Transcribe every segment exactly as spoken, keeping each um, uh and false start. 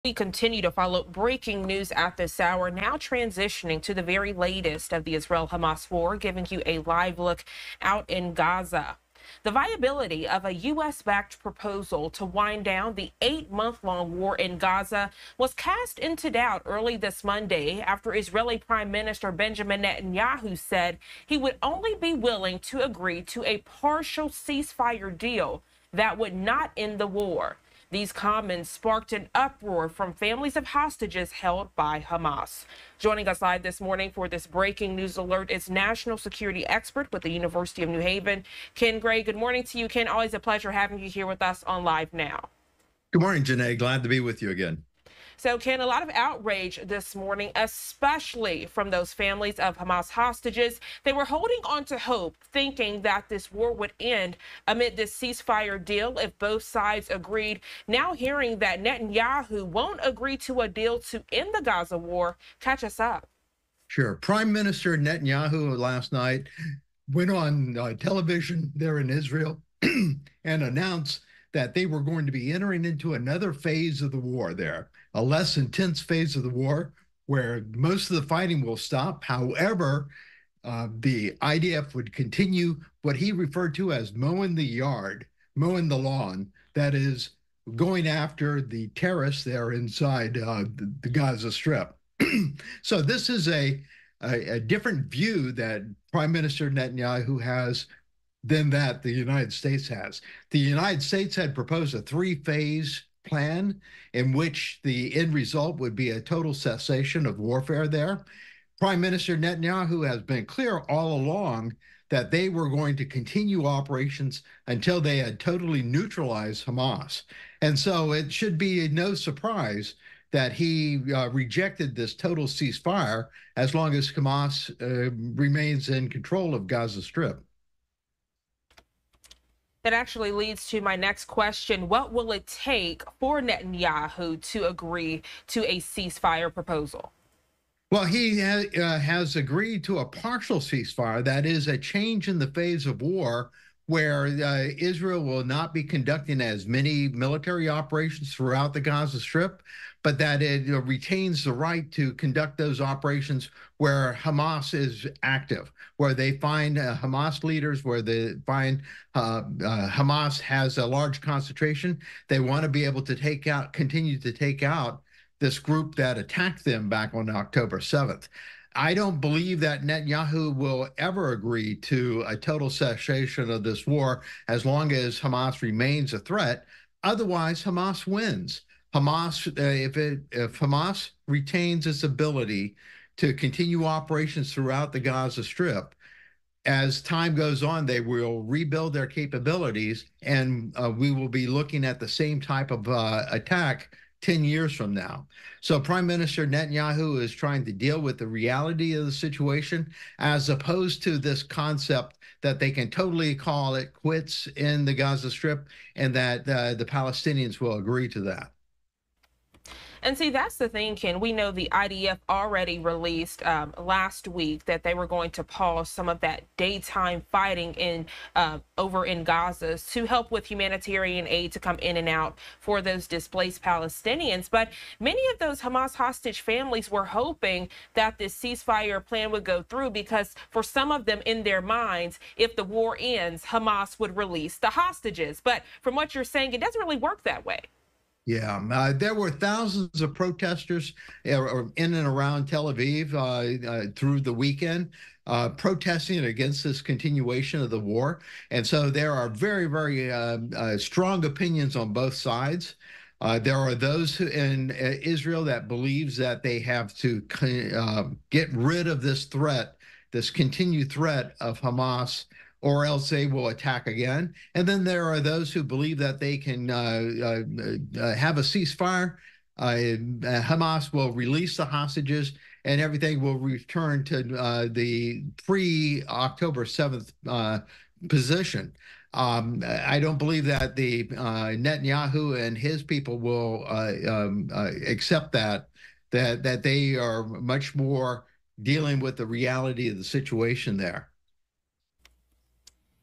We continue to follow breaking news at this hour, now transitioning to the very latest of the Israel-Hamas war, giving you a live look out in Gaza. The viability of a U S-backed proposal to wind down the eight-month-long war in Gaza was cast into doubt early this Monday after Israeli Prime Minister Benjamin Netanyahu said he would only be willing to agree to a partial ceasefire deal that would not end the war. These comments sparked an uproar from families of hostages held by Hamas. Joining us live this morning for this breaking news alert is national security expert with the University of New Haven, Ken Gray. Good morning to you, Ken. Always a pleasure having you here with us on Live Now. Good morning, Janae. Glad to be with you again. So, Ken, a lot of outrage this morning, especially from those families of Hamas hostages. They were holding on to hope, thinking that this war would end amid this ceasefire deal if both sides agreed. Now hearing that Netanyahu won't agree to a deal to end the Gaza war. Catch us up. Sure. Prime Minister Netanyahu last night went on uh, television there in Israel and announced that they were going to be entering into another phase of the war there, a less intense phase of the war where most of the fighting will stop. However, uh, the I D F would continue what he referred to as mowing the yard, mowing the lawn, that is going after the terrorists there inside uh, the, the Gaza Strip. So this is a, a, a different view that Prime Minister Netanyahu has than that the United States has. The United States had proposed a three-phase plan in which the end result would be a total cessation of warfare there. Prime Minister Netanyahu has been clear all along that they were going to continue operations until they had totally neutralized Hamas. And so it should be no surprise that he uh, rejected this total ceasefire as long as Hamas uh, remains in control of Gaza Strip. That actually leads to my next question. What will it take for Netanyahu to agree to a ceasefire proposal? Well, he ha uh, has agreed to a partial ceasefire. That is a change in the phase of war where uh, Israel will not be conducting as many military operations throughout the Gaza Strip, but that it uh, retains the right to conduct those operations where Hamas is active, where they find uh, Hamas leaders, where they find uh, uh, Hamas has a large concentration. They want to be able to take out, continue to take out this group that attacked them back on October seventh. I don't believe that Netanyahu will ever agree to a total cessation of this war as long as Hamas remains a threat. Otherwise, Hamas wins. Hamas, uh, if, it, if Hamas retains its ability to continue operations throughout the Gaza Strip, as time goes on, they will rebuild their capabilities, and uh, we will be looking at the same type of uh, attack ten years from now. So Prime Minister Netanyahu is trying to deal with the reality of the situation as opposed to this concept that they can totally call it quits in the Gaza Strip and that uh, the Palestinians will agree to that. And see, that's the thing, Ken. We know the I D F already released um, last week that they were going to pause some of that daytime fighting in uh, over in Gaza to help with humanitarian aid to come in and out for those displaced Palestinians. But many of those Hamas hostage families were hoping that this ceasefire plan would go through because for some of them in their minds, if the war ends, Hamas would release the hostages. But from what you're saying, it doesn't really work that way. Yeah, uh, there were thousands of protesters uh, in and around Tel Aviv uh, uh, through the weekend uh, protesting against this continuation of the war. And so there are very, very uh, uh, strong opinions on both sides. Uh, there are those who, in uh, Israel that believes that they have to uh, get rid of this threat, this continued threat of Hamas, or else they will attack again. And then there are those who believe that they can uh, uh, uh, have a ceasefire. Uh, Hamas will release the hostages and everything will return to uh, the pre-October seventh uh, position. Um, I don't believe that the uh, Netanyahu and his people will uh, um, uh, accept that, that, that they are much more dealing with the reality of the situation there.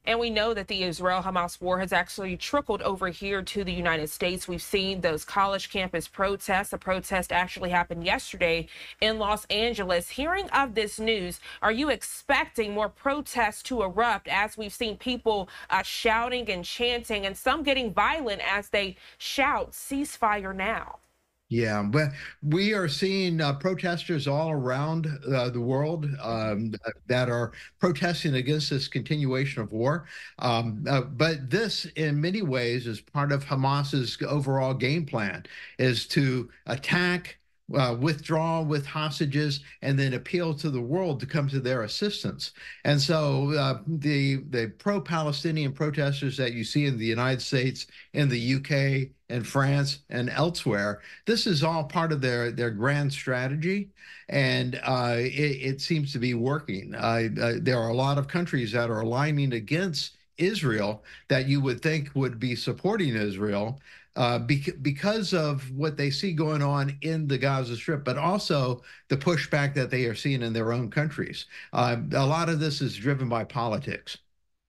And we know that the Israel-Hamas war has actually trickled over here to the United States. We've seen those college campus protests. The protest actually happened yesterday in Los Angeles. Hearing of this news, are you expecting more protests to erupt, as we've seen people uh, shouting and chanting and some getting violent as they shout ceasefire now? Yeah, but we are seeing uh, protesters all around uh, the world um, that are protesting against this continuation of war. Um, uh, but this, in many ways, is part of Hamas's overall game plan, is to attack, Uh, withdraw with hostages, and then appeal to the world to come to their assistance. And so uh, the the pro-Palestinian protesters that you see in the United States, in the U K, and France, and elsewhere, this is all part of their their grand strategy, and uh, it, it seems to be working. Uh, uh, there are a lot of countries that are aligning against Israel that you would think would be supporting Israel, uh, bec because of what they see going on in the Gaza Strip, but also the pushback that they are seeing in their own countries. Uh, a lot of this is driven by politics.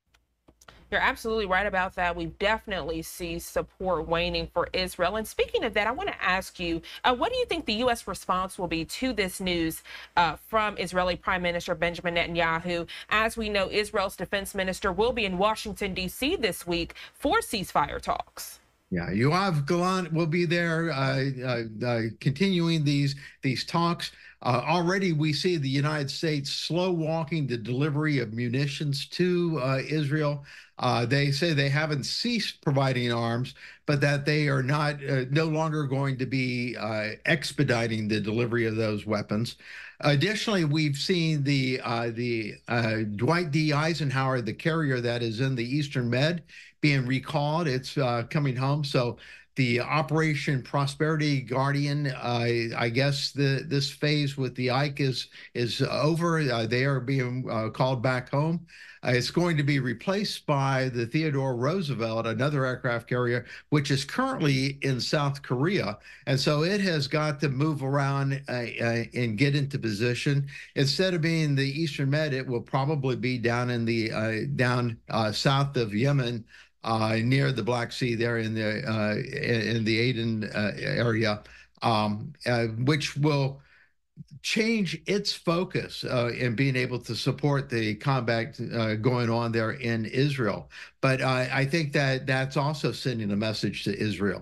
You're absolutely right about that. We definitely see support waning for Israel. And speaking of that, I want to ask you, uh, what do you think the U S response will be to this news uh, from Israeli Prime Minister Benjamin Netanyahu? As we know, Israel's defense minister will be in Washington, D C this week for ceasefire talks. Yeah, Yoav Gallant will be there, uh, uh, uh, continuing these these talks. Uh, already, we see the United States slow walking the delivery of munitions to uh, Israel. Uh, they say they haven't ceased providing arms, but that they are not uh, no longer going to be uh, expediting the delivery of those weapons. Additionally, we've seen the uh, the uh, Dwight D. Eisenhower, the carrier that is in the Eastern Med, being recalled. It's uh, coming home. So the Operation Prosperity Guardian, uh, I guess the this phase with the Ike is is over. Uh, they are being uh, called back home. Uh, it's going to be replaced by the Theodore Roosevelt, another aircraft carrier, which is currently in South Korea. And so it has got to move around uh, uh, and get into position. Instead of being the Eastern Med, it will probably be down in the uh, down uh, south of Yemen, uh, near the Black Sea, there in the uh, in the Aden uh, area, um, uh, which will change its focus uh, in being able to support the combat uh, going on there in Israel. But uh, I think that that's also sending a message to Israel.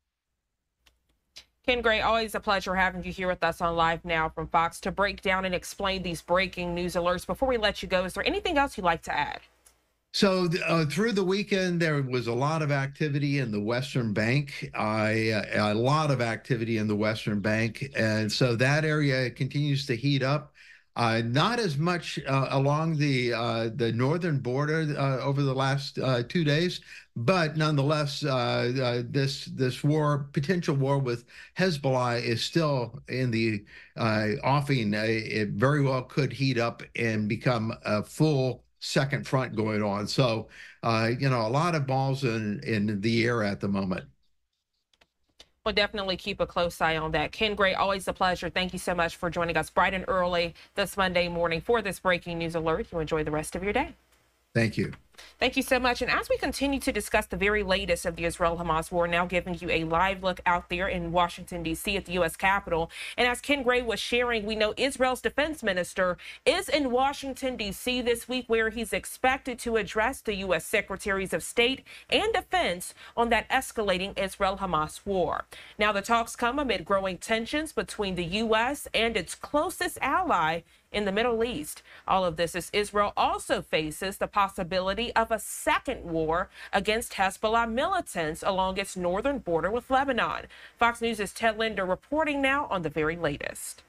Ken Gray, always a pleasure having you here with us on Live Now from Fox to break down and explain these breaking news alerts. Before we let you go, is there anything else you'd like to add? So uh, through the weekend, there was a lot of activity in the Western Bank, uh, a lot of activity in the Western Bank. And so that area continues to heat up. Uh, not as much uh, along the uh, the northern border uh, over the last uh, two days, but nonetheless, uh, uh, this this war, potential war with Hezbollah, is still in the uh, offing. Uh, it very well could heat up and become a full second front going on. So, uh, you know, a lot of balls in in the air at the moment. We'll definitely keep a close eye on that. Ken Gray, always a pleasure. Thank you so much for joining us bright and early this Monday morning for this breaking news alert. You enjoy the rest of your day. Thank you. Thank you so much. And as we continue to discuss the very latest of the Israel-Hamas war, now giving you a live look out there in Washington, D C at the U S Capitol. And as Ken Gray was sharing, we know Israel's defense minister is in Washington, D C this week, where he's expected to address the U S Secretaries of State and Defense on that escalating Israel-Hamas war. Now, the talks come amid growing tensions between the U S and its closest ally in the Middle East. All of this as Israel also faces the possibility of a second war against Hezbollah militants along its northern border with Lebanon. Fox News' Ted Linder reporting now on the very latest.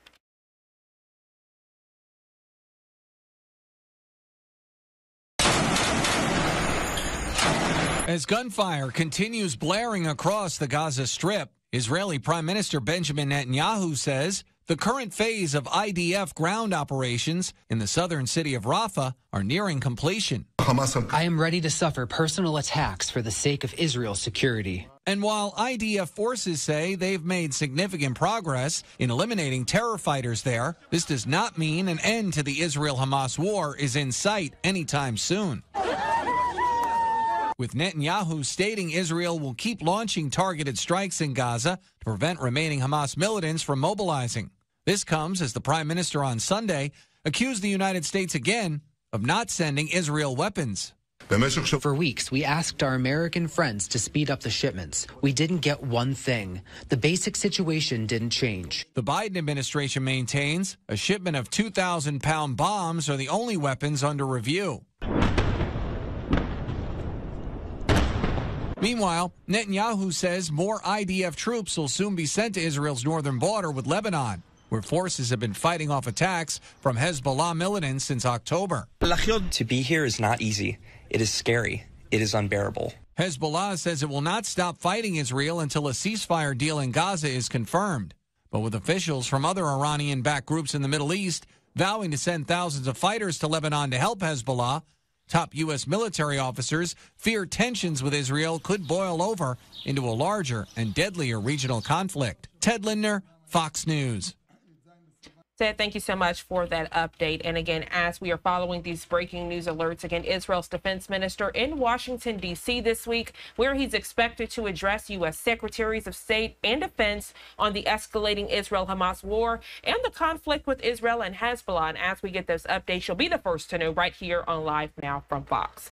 As gunfire continues blaring across the Gaza Strip, Israeli Prime Minister Benjamin Netanyahu says the current phase of I D F ground operations in the southern city of Rafah are nearing completion. I am ready to suffer personal attacks for the sake of Israel's security. And while I D F forces say they've made significant progress in eliminating terror fighters there, this does not mean an end to the Israel-Hamas war is in sight anytime soon. with Netanyahu stating Israel will keep launching targeted strikes in Gaza to prevent remaining Hamas militants from mobilizing. This comes as the prime minister on Sunday accused the United States again of not sending Israel weapons. For weeks, we asked our American friends to speed up the shipments. We didn't get one thing. The basic situation didn't change. The Biden administration maintains a shipment of two thousand pound bombs are the only weapons under review. Meanwhile, Netanyahu says more I D F troops will soon be sent to Israel's northern border with Lebanon, where forces have been fighting off attacks from Hezbollah militants since October. To be here is not easy. It is scary. It is unbearable. Hezbollah says it will not stop fighting Israel until a ceasefire deal in Gaza is confirmed. But with officials from other Iranian-backed groups in the Middle East vowing to send thousands of fighters to Lebanon to help Hezbollah, top U S military officers fear tensions with Israel could boil over into a larger and deadlier regional conflict. Ted Lindner, Fox News. Ted, thank you so much for that update. And again, as we are following these breaking news alerts, again, Israel's defense minister in Washington, D C this week, where he's expected to address U S secretaries of state and defense on the escalating Israel-Hamas war and the conflict with Israel and Hezbollah. And as we get those updates, you'll be the first to know right here on Live Now from Fox.